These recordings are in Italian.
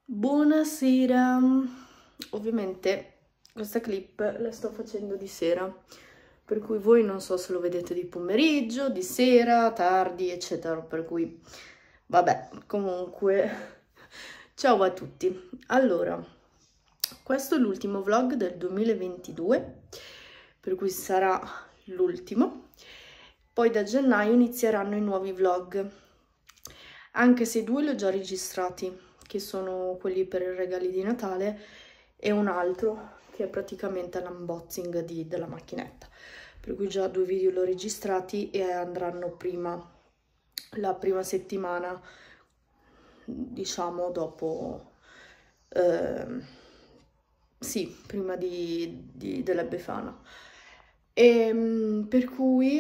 Buonasera, ovviamente questa clip la sto facendo di sera, per cui voi non so se lo vedete di pomeriggio, di sera, tardi, eccetera, per cui vabbè, comunque ciao a tutti. Allora, questo è l'ultimo vlog del 2022, per cui sarà l'ultimo, poi da gennaio inizieranno i nuovi vlog, anche se 2 li ho già registrati, che sono quelli per i regali di Natale, e un altro che è praticamente l'unboxing della macchinetta, per cui già 2 video l'ho registrati e andranno prima, la prima settimana, diciamo dopo, sì, prima della Befana. Per cui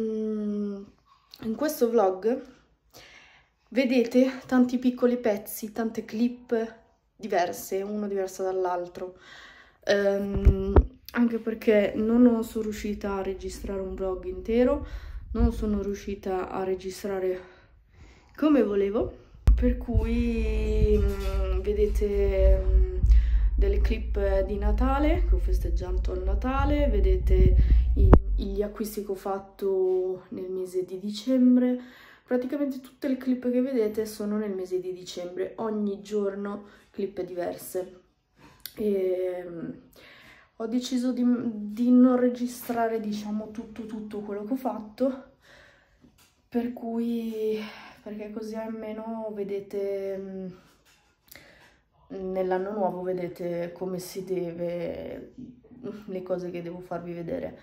in questo vlog vedete tanti piccoli pezzi, tante clip diverse, uno diverso dall'altro, anche perché non sono riuscita a registrare un vlog intero, non sono riuscita a registrare come volevo, per cui vedete delle clip di Natale, che ho festeggiato il Natale, vedete gli acquisti che ho fatto nel mese di dicembre. Praticamente tutte le clip che vedete sono nel mese di dicembre, ogni giorno clip diverse. E ho deciso di non registrare, diciamo, tutto quello che ho fatto, per cui, perché così almeno vedete, nell'anno nuovo vedete come si deve, le cose che devo farvi vedere.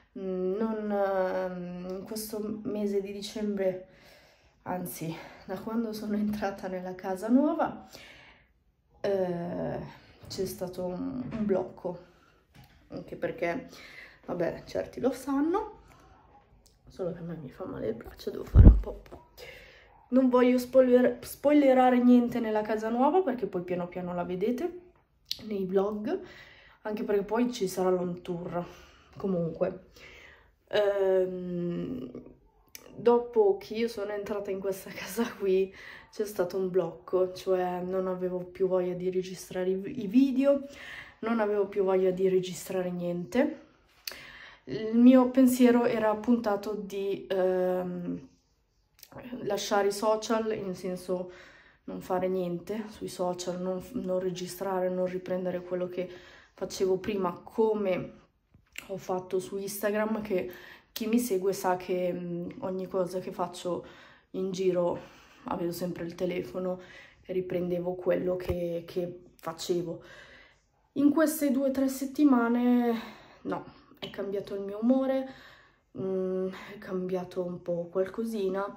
In questo mese di dicembre, anzi, da quando sono entrata nella casa nuova, c'è stato un blocco, anche perché, vabbè, certi lo sanno, solo che a me mi fa male il braccio, devo fare un po'. Non voglio spoilerare niente nella casa nuova, perché poi piano piano la vedete nei vlog, anche perché poi ci sarà l'on tour. Comunque, dopo che io sono entrata in questa casa qui c'è stato un blocco, cioè non avevo più voglia di registrare i video, non avevo più voglia di registrare niente. Il mio pensiero era puntato di lasciare i social, in senso non fare niente sui social, non registrare, non riprendere quello che facevo prima, come ho fatto su Instagram, che chi mi segue sa che ogni cosa che faccio in giro avevo sempre il telefono e riprendevo quello che facevo. In queste 2 o 3 settimane no, è cambiato il mio umore, è cambiato un po' qualcosina,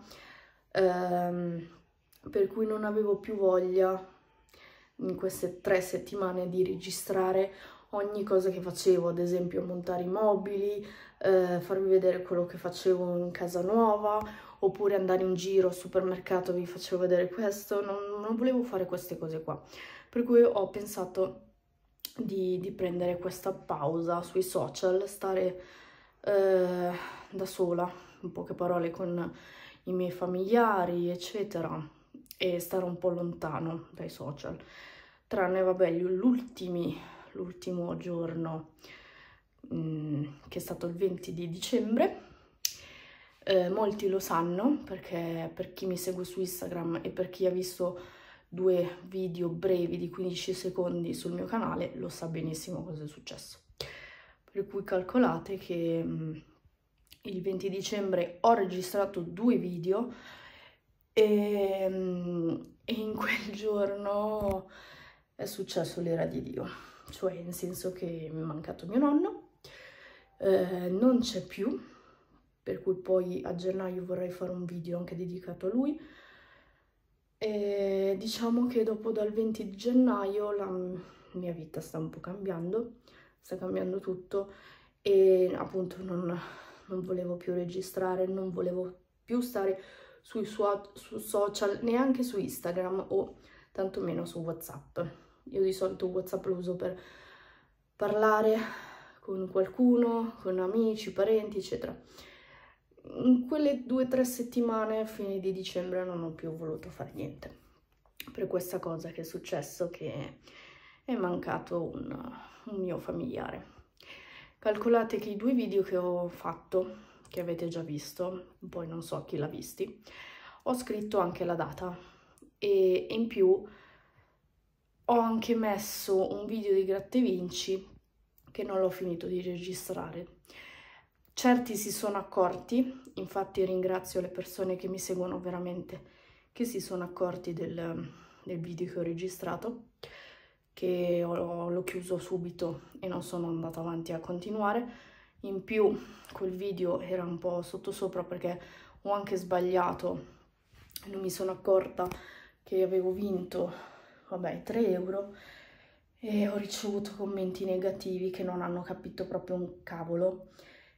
per cui non avevo più voglia in queste 3 settimane di registrare ogni cosa che facevo, ad esempio montare i mobili, farvi vedere quello che facevo in casa nuova, oppure andare in giro al supermercato, vi facevo vedere questo. Non volevo fare queste cose qua, per cui ho pensato di prendere questa pausa sui social, stare da sola, in poche parole, con i miei familiari, eccetera, e stare un po' lontano dai social, tranne, vabbè, l'ultimo giorno, che è stato il 20 di dicembre. Molti lo sanno, perché per chi mi segue su Instagram e per chi ha visto 2 video brevi di 15 secondi sul mio canale lo sa benissimo cosa è successo. Per cui calcolate che il 20 dicembre ho registrato 2 video e in quel giorno è successo l'ira di Dio, cioè in senso che mi è mancato mio nonno, non c'è più, per cui poi a gennaio vorrei fare un video anche dedicato a lui. E diciamo che dopo dal 20 di gennaio la mia vita sta un po' cambiando, sta cambiando tutto, e appunto non volevo più registrare, non volevo più stare su social, neanche su Instagram o tantomeno su WhatsApp. Io di solito WhatsApp lo uso per parlare con qualcuno, con amici, parenti, eccetera. In quelle 2 o 3 settimane, fine di dicembre, non ho più voluto fare niente, per questa cosa che è successo, che è mancato un mio familiare. Calcolate che i 2 video che ho fatto, che avete già visto, poi non so chi l'ha visti, ho scritto anche la data e in più ho anche messo un video di Gratta e Vinci che non l'ho finito di registrare. Certi si sono accorti, infatti ringrazio le persone che mi seguono veramente, che si sono accorti del video che ho registrato, che l'ho chiuso subito e non sono andata avanti a continuare. In più quel video era un po' sottosopra perché ho anche sbagliato, non mi sono accorta che avevo vinto, vabbè, 3 euro, e ho ricevuto commenti negativi che non hanno capito proprio un cavolo.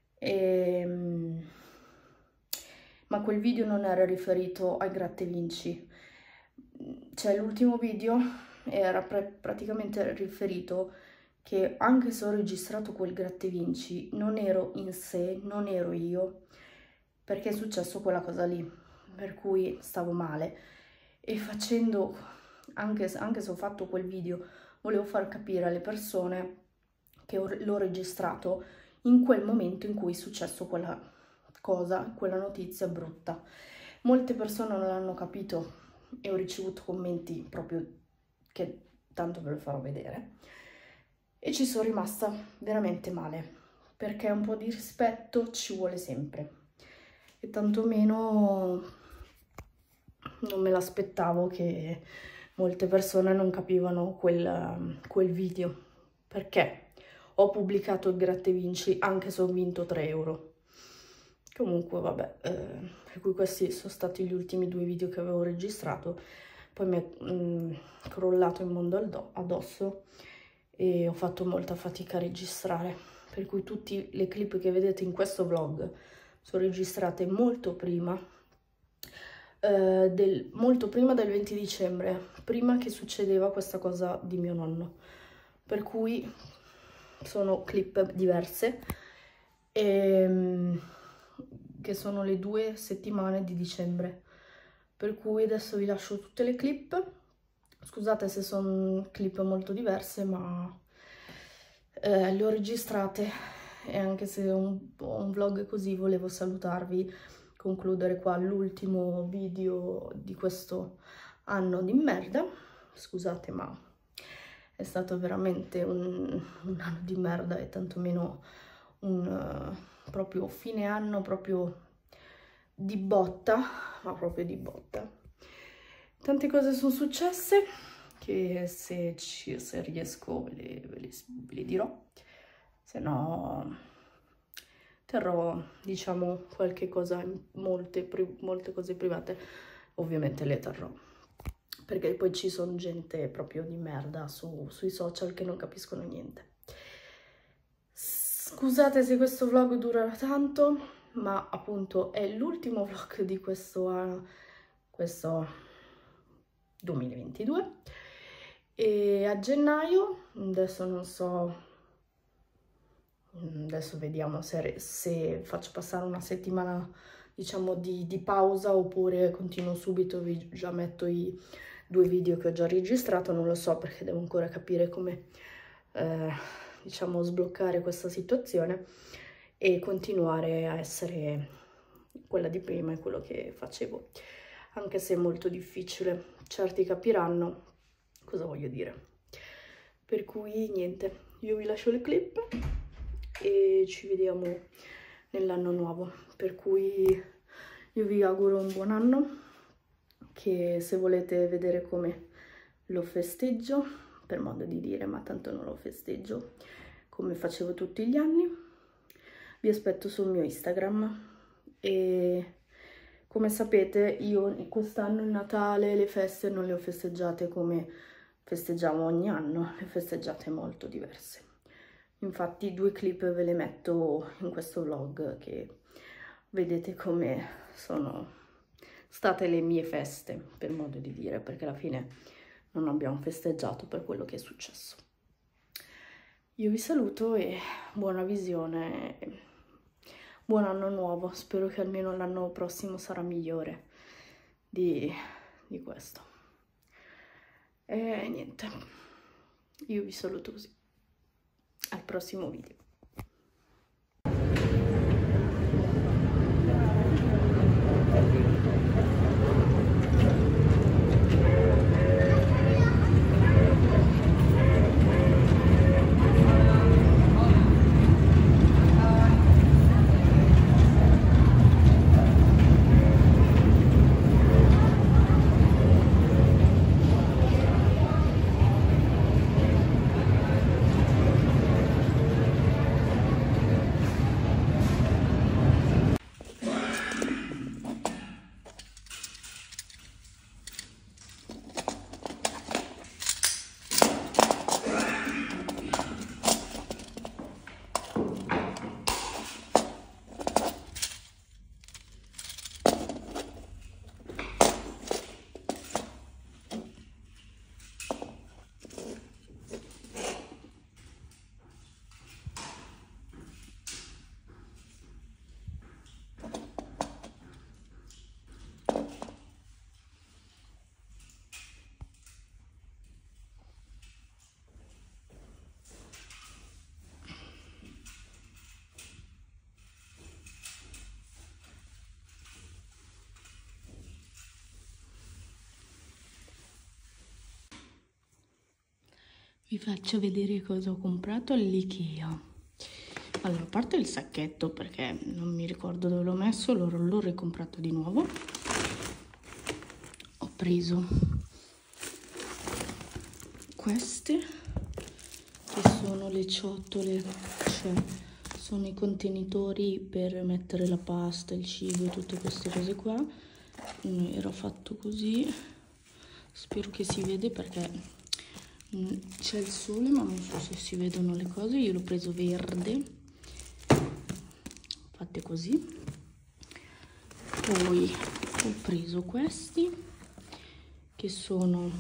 Ma quel video non era riferito ai Gratta e Vinci, cioè l'ultimo video era praticamente riferito che anche se ho registrato quel Gratta e Vinci non ero in sé, non ero io, perché è successo quella cosa lì, per cui stavo male, e facendo, anche se ho fatto quel video, volevo far capire alle persone che l'ho registrato in quel momento in cui è successo quella cosa, quella notizia brutta. Molte persone non l'hanno capito e ho ricevuto commenti proprio che tanto ve lo farò vedere, e ci sono rimasta veramente male, perché un po' di rispetto ci vuole sempre, e tantomeno non me l'aspettavo che molte persone non capivano quel video, perché ho pubblicato il Gratta e Vinci anche se ho vinto 3 euro. Comunque vabbè, per cui questi sono stati gli ultimi 2 video che avevo registrato, poi mi è crollato il mondo addosso e ho fatto molta fatica a registrare, per cui tutte le clip che vedete in questo vlog sono registrate molto prima del 20 dicembre, prima che succedeva questa cosa di mio nonno, per cui sono clip diverse, che sono le 2 settimane di dicembre, per cui adesso vi lascio tutte le clip. Scusate se sono clip molto diverse, ma le ho registrate, e anche se è un vlog così, volevo salutarvi, concludere qua l'ultimo video di questo anno di merda. Scusate, ma è stato veramente un anno di merda, e tantomeno proprio fine anno, proprio di botta, ma proprio di botta. Tante cose sono successe che se riesco ve le dirò, se no terrò, diciamo, qualche cosa, molte cose private ovviamente le terrò, perché poi ci sono gente proprio di merda sui social che non capiscono niente. Scusate se questo vlog durerà tanto, ma appunto è l'ultimo vlog di questo 2022, e a gennaio, adesso non so, adesso vediamo se faccio passare una settimana, diciamo, di pausa, oppure continuo subito, vi già metto i 2 video che ho già registrato, non lo so, perché devo ancora capire come diciamo sbloccare questa situazione e continuare a essere quella di prima e quello che facevo, anche se è molto difficile. Certi capiranno cosa voglio dire, per cui niente, io vi lascio le clip e ci vediamo nell'anno nuovo, per cui io vi auguro un buon anno, che se volete vedere come lo festeggio, per modo di dire, ma tanto non lo festeggio come facevo tutti gli anni, vi aspetto sul mio Instagram. E come sapete io quest'anno il Natale, le feste non le ho festeggiate come festeggiamo ogni anno, le ho festeggiate molto diverse. Infatti 2 clip ve le metto in questo vlog, che vedete come sono state le mie feste, per modo di dire, perché alla fine non abbiamo festeggiato per quello che è successo. Io vi saluto e buona visione, buon anno nuovo, spero che almeno l'anno prossimo sarà migliore di questo. E niente, io vi saluto così, al prossimo video. Vi faccio vedere cosa ho comprato all'IKEA. Allora, a parte il sacchetto, perché non mi ricordo dove l'ho messo, l'ho ricomprato di nuovo. Ho preso queste, che sono le ciotole, cioè sono i contenitori per mettere la pasta, il cibo e tutte queste cose qua. Era fatto così, spero che si vede perché c'è il sole, ma non so se si vedono le cose. Io l'ho preso verde, fatte così. Poi ho preso questi che sono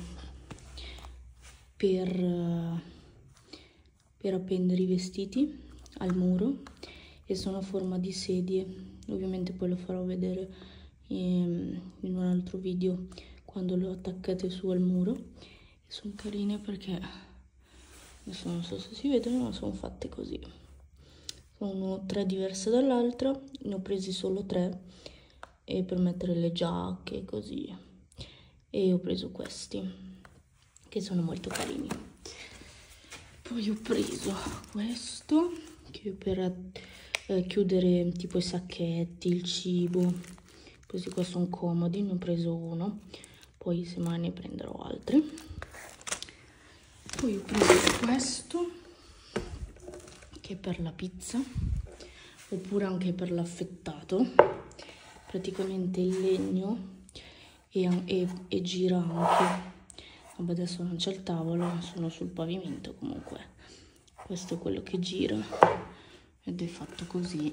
per appendere i vestiti al muro e sono a forma di sedie. Ovviamente poi lo farò vedere in un altro video quando le ho attaccate su al muro. Sono carine perché adesso non so se si vedono, ma sono fatte così. Sono 3 diverse dall'altra, ne ho presi solo 3 e per mettere le giacche così. E ho preso questi che sono molto carini. Poi ho preso questo che è per chiudere tipo i sacchetti, il cibo. Questi qua sono comodi, ne ho preso uno, poi se mai ne prenderò altri. Poi ho preso questo che è per la pizza oppure anche per l'affettato, praticamente il legno e gira anche. Vabbè, adesso non c'è il tavolo, sono sul pavimento, comunque questo è quello che gira ed è fatto così,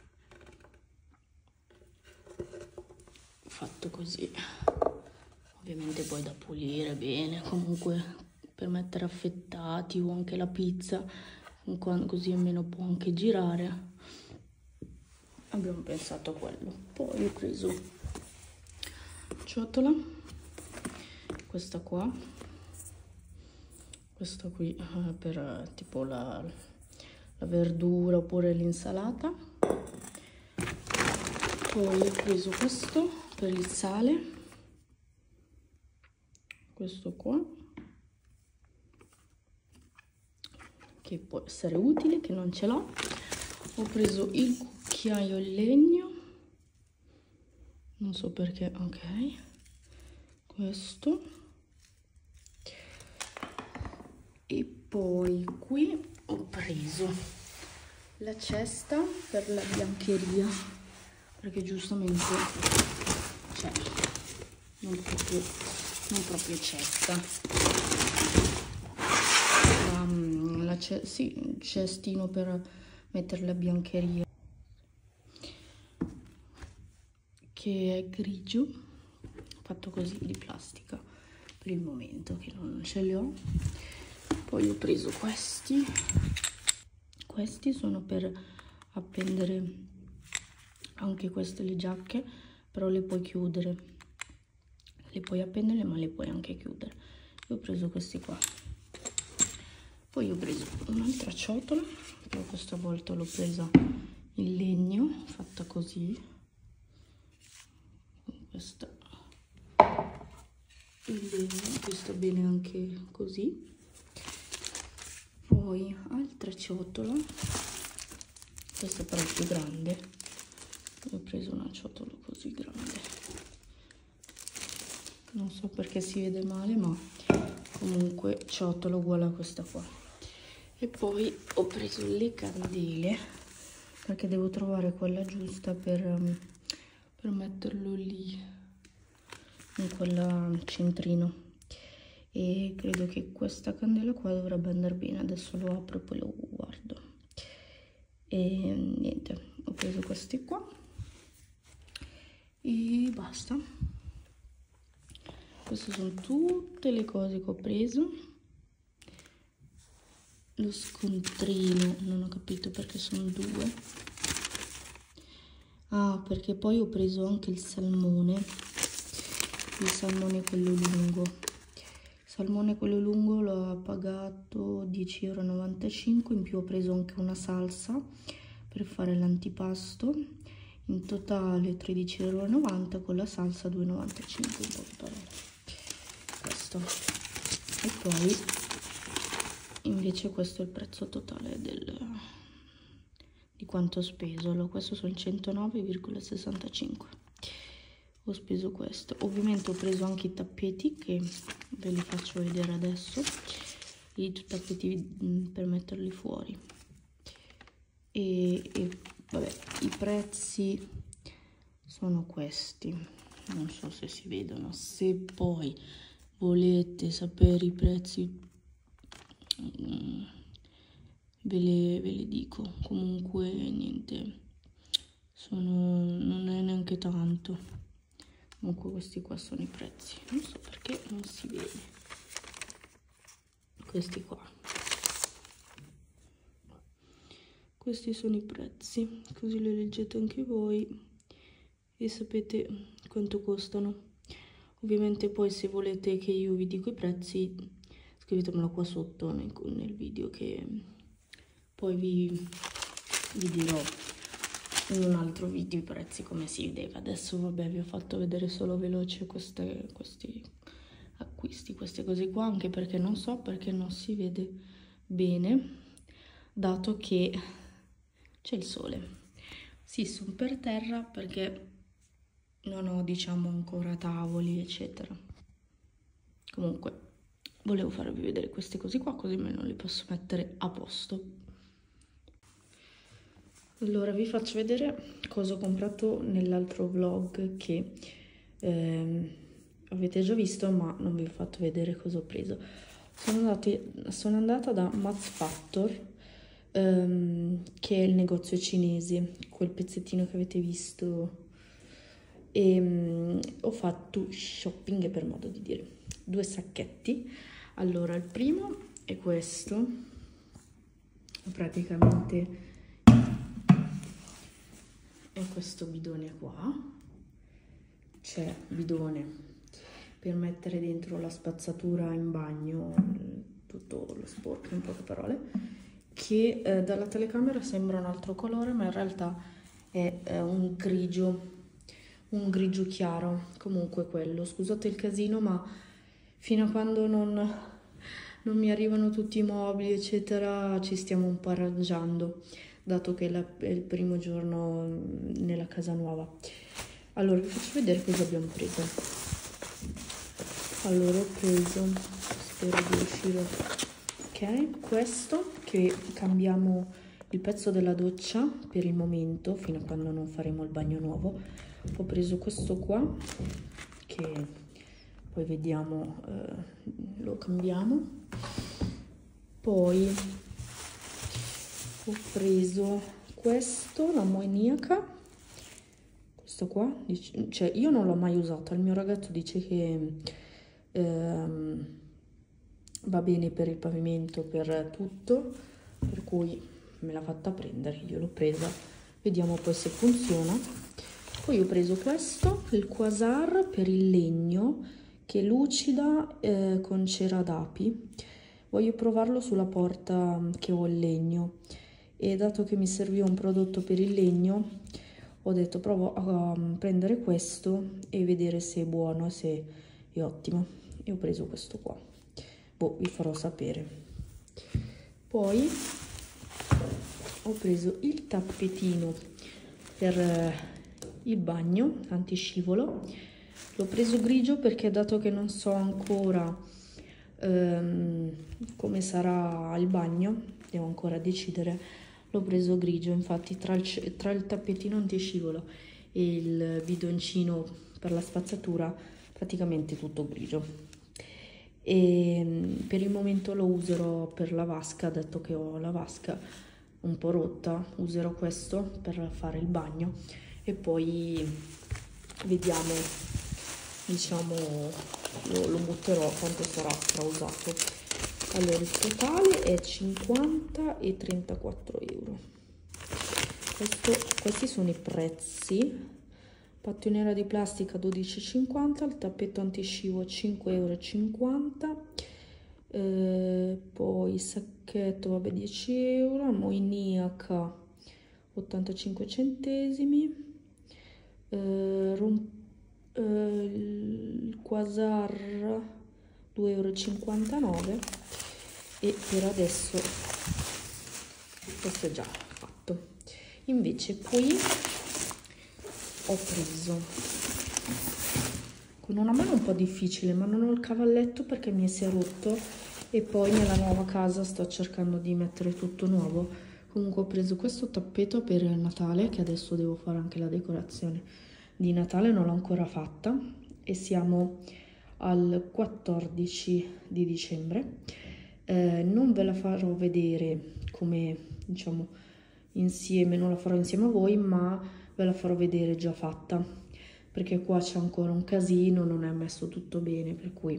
ovviamente poi da pulire bene, comunque per mettere affettati o anche la pizza, così almeno può anche girare. Abbiamo pensato a quello. Poi ho preso ciotola, questa qua, questa qui per tipo la verdura oppure l'insalata. Poi ho preso questo per il sale, questo qua, che può essere utile, che non ce l'ho. Ho preso il cucchiaio in legno, non so perché, ok, questo. E poi qui ho preso la cesta per la biancheria, perché giustamente c'è, non proprio cesta. Sì, un cestino per mettere la biancheria che è grigio, fatto così di plastica per il momento che non ce li ho. Poi ho preso questi sono per appendere anche queste le giacche, però le puoi chiudere, le puoi appendere ma le puoi anche chiudere. e ho preso questi qua. Poi ho preso un'altra ciotola, però questa volta l'ho presa in legno, fatta così, questa in legno, che sta bene anche così. Poi altra ciotola, questa però è più grande, ho preso una ciotola così grande, non so perché si vede male, ma comunque ciotola uguale a questa qua. E poi ho preso le candele, perché devo trovare quella giusta per metterlo lì in quel centrino, e credo che questa candela qua dovrebbe andare bene. Adesso lo apro e poi lo guardo. E niente, ho preso questi qua e basta. Queste sono tutte le cose che ho preso. Lo scontrino non ho capito perché sono due. Ah, perché poi ho preso anche il salmone quello lungo. Il salmone quello lungo l'ho pagato 10,95 €, in più ho preso anche una salsa per fare l'antipasto, in totale 13,90 € con la salsa 2,95 € in poche parole. Questo. E poi invece questo è il prezzo totale di quanto ho speso. Allora, questo sono 109,65 €. Ho speso questo. Ovviamente ho preso anche i tappeti, che ve li faccio vedere adesso, i tappeti per metterli fuori. E vabbè, i prezzi sono questi, non so se si vedono. Se poi volete sapere i prezzi ve le dico. Comunque niente, non è neanche tanto. Comunque questi qua sono i prezzi, non so perché non si vede. Questi qua, questi sono i prezzi, così li leggete anche voi e sapete quanto costano. Ovviamente poi se volete che io vi dico i prezzi, scrivetemelo qua sotto nel video, che poi vi dirò in un altro video i prezzi come si vedeva. Adesso vabbè, vi ho fatto vedere solo veloce questi acquisti, queste cose qua, anche perché non so perché non si vede bene, dato che c'è il sole. Sì, sono per terra perché non ho, diciamo, ancora tavoli eccetera. Comunque volevo farvi vedere queste cose qua, così me non le posso mettere a posto. Allora vi faccio vedere cosa ho comprato nell'altro vlog che avete già visto, ma non vi ho fatto vedere cosa ho preso. Sono andata da Max Factor, che è il negozio cinese, quel pezzettino che avete visto, e ho fatto shopping, per modo di dire. 2 sacchetti. Allora, il primo è questo, praticamente è questo bidone qua. C'è bidone per mettere dentro la spazzatura in bagno, tutto lo sporco, in poche parole, che dalla telecamera sembra un altro colore, ma in realtà è un grigio chiaro. Comunque quello, scusate il casino, ma fino a quando non mi arrivano tutti i mobili eccetera ci stiamo un po' arrangiando, dato che è il primo giorno nella casa nuova. Allora vi faccio vedere cosa abbiamo preso. Allora ho preso, spero di riuscire, ok, questo, che cambiamo il pezzo della doccia per il momento, fino a quando non faremo il bagno nuovo. Ho preso questo qua, che poi vediamo, lo cambiamo. Poi ho preso questo, la maniaca, questo qua, cioè io non l'ho mai usata, il mio ragazzo dice che va bene per il pavimento, per tutto, per cui me l'ha fatta prendere, io l'ho presa, vediamo poi se funziona. Poi ho preso questo, il Quasar per il legno, che è lucida con cera d'api. Voglio provarlo sulla porta che ho in legno, e dato che mi serviva un prodotto per il legno, ho detto provo a prendere questo e vedere se è buono, se è ottimo, e ho preso questo qua. Boh, vi farò sapere. Poi ho preso il tappetino per il bagno antiscivolo. L'ho preso grigio perché, dato che non so ancora come sarà il bagno, devo ancora decidere, l'ho preso grigio. Infatti tra il tappetino antiscivolo e il bidoncino per la spazzatura praticamente tutto grigio, e per il momento lo userò per la vasca, dato che ho la vasca un po' rotta. Userò questo per fare il bagno e poi vediamo, diciamo, lo butterò, tanto sarà strausato. Allora il totale è 50 e 34 euro. Questi sono i prezzi. Pattinera di plastica 12,50, il tappetto antiscivo 5,50 euro, poi sacchetto, vabbè, 10 euro, ammoniaca 85 centesimi, il quasar 2,59 euro, e per adesso questo è già fatto. Invece qui ho preso, con una mano un po' difficile, ma non ho il cavalletto perché mi si è rotto, e poi nella nuova casa sto cercando di mettere tutto nuovo. Comunque ho preso questo tappeto per il Natale, che adesso devo fare anche la decorazione di Natale, non l'ho ancora fatta, e siamo al 14 di dicembre. Non ve la farò vedere come, diciamo, insieme, non la farò insieme a voi, ma ve la farò vedere già fatta, perché qua c'è ancora un casino, non è messo tutto bene, per cui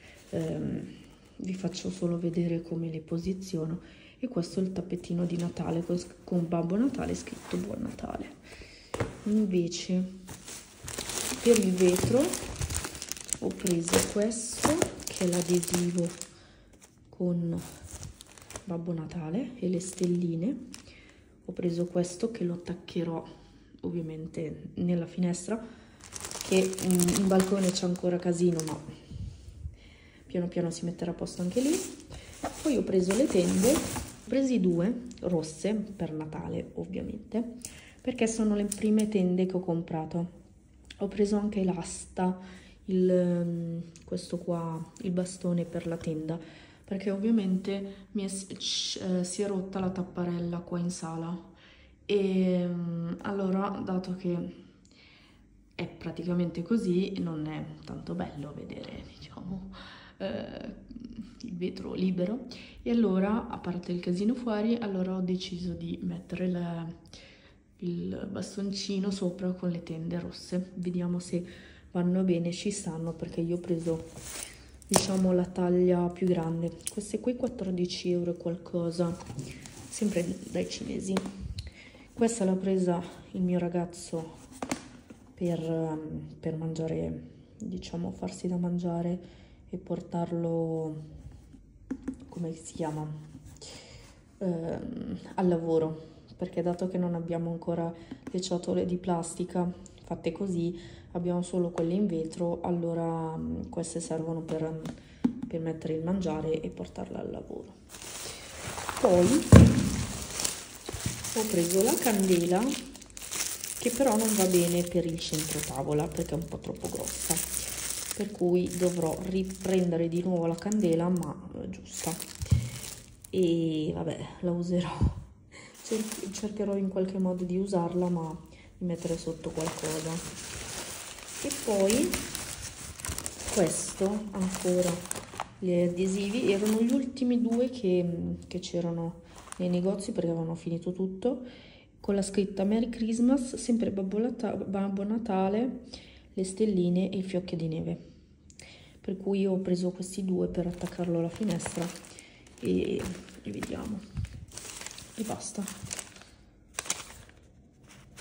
vi faccio solo vedere come le posiziono. E questo è il tappetino di Natale con Babbo Natale scritto Buon Natale. Invece per il vetro ho preso questo, che è l'adesivo con Babbo Natale e le stelline. Ho preso questo che lo attaccherò ovviamente nella finestra, che in balcone c'è ancora casino, ma piano piano si metterà a posto anche lì. Poi ho preso le tende, ho presi due rosse per Natale ovviamente, perché sono le prime tende che ho comprato. Ho preso anche l'asta, questo qua, il bastone per la tenda, perché ovviamente si è rotta la tapparella qua in sala, e allora, dato che è praticamente così, non è tanto bello vedere, diciamo, il vetro libero, e allora, a parte il casino fuori, allora ho deciso di mettere il bastoncino sopra con le tende rosse. Vediamo se vanno bene, ci stanno, perché io ho preso, diciamo, la taglia più grande. Queste qui 14 euro e qualcosa, sempre dai cinesi. Questa l'ha presa il mio ragazzo per mangiare, diciamo, farsi da mangiare e portarlo, come si chiama, al lavoro, perché dato che non abbiamo ancora le ciotole di plastica fatte così, abbiamo solo quelle in vetro, allora queste servono per mettere il mangiare e portarla al lavoro. Poi ho preso la candela, che però non va bene per il centro tavola perché è un po' troppo grossa, per cui dovrò riprendere di nuovo la candela, ma giusta, e vabbè, la userò, cercherò in qualche modo di usarla, ma di mettere sotto qualcosa. E poi questo ancora, gli adesivi, erano gli ultimi due che c'erano nei negozi perché avevano finito tutto, con la scritta Merry Christmas, sempre Babbo Natale, le stelline e i fiocchi di neve, per cui ho preso questi due per attaccarlo alla finestra e vediamo, e basta.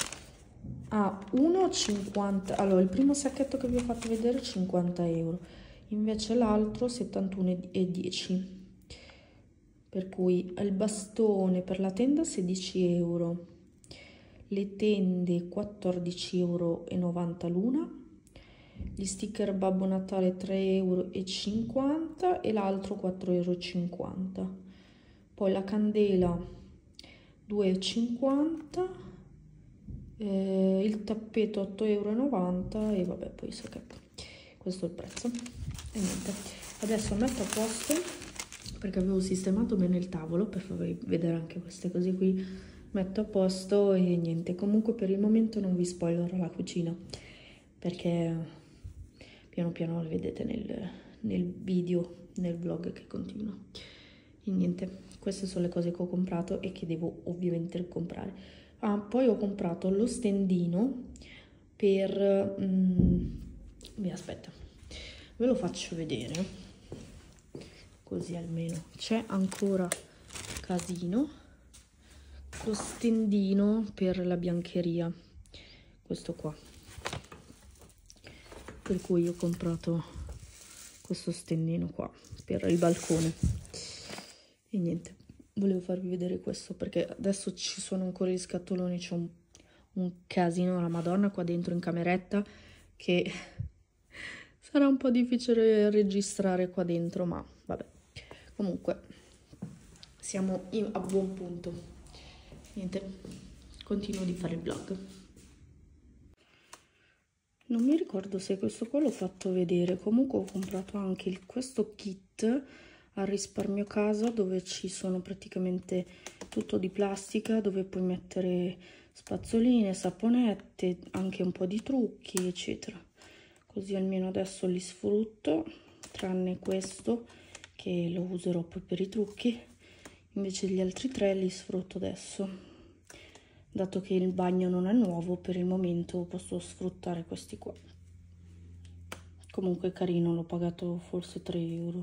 Ah, 1,50, allora il primo sacchetto che vi ho fatto vedere 50 euro, invece l'altro 71,10 €. Per cui il bastone per la tenda 16 €, le tende 14,90 € l'una, gli sticker Babbo Natale 3,50 € e l'altro 4,50 €. Poi la candela 2,50 €, il tappeto 8,90 € e vabbè, poi so che questo è il prezzo. E niente, adesso metto a posto, perché avevo sistemato bene il tavolo per farvi vedere anche queste cose qui. Metto a posto e niente, comunque per il momento non vi spoilerò la cucina, perché piano piano lo vedete nel video, nel vlog che continua. E niente, queste sono le cose che ho comprato e che devo ovviamente comprare. Ah, poi ho comprato lo stendino per... aspetta, ve lo faccio vedere, così almeno c'è ancora casino. Lo stendino per la biancheria, questo qua, per cui ho comprato questo stendino qua per il balcone. E niente, volevo farvi vedere questo perché adesso ci sono ancora gli scatoloni, c'è un casino alla Madonna qua dentro in cameretta che sarà un po' difficile registrare qua dentro, ma vabbè, comunque siamo a buon punto. Niente, continuo di fare il vlog. Non mi ricordo se questo qua l'ho fatto vedere, comunque ho comprato anche questo kit al Risparmio Casa, dove ci sono praticamente tutto di plastica, dove puoi mettere spazzoline, saponette, anche un po' di trucchi eccetera, così almeno adesso li sfrutto, tranne questo che lo userò poi per i trucchi. Invece gli altri tre li sfrutto adesso, dato che il bagno non è nuovo, per il momento posso sfruttare questi qua. Comunque è carino, l'ho pagato forse 3 €.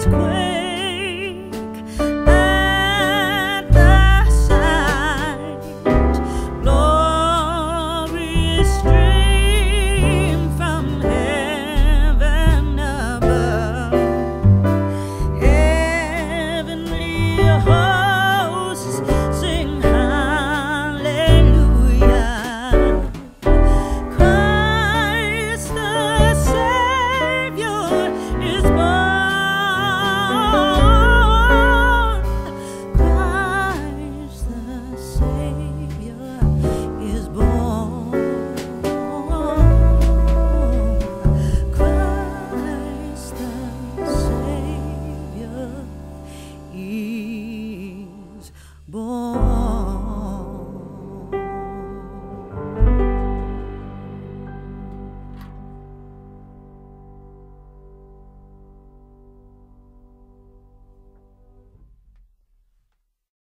earthquake.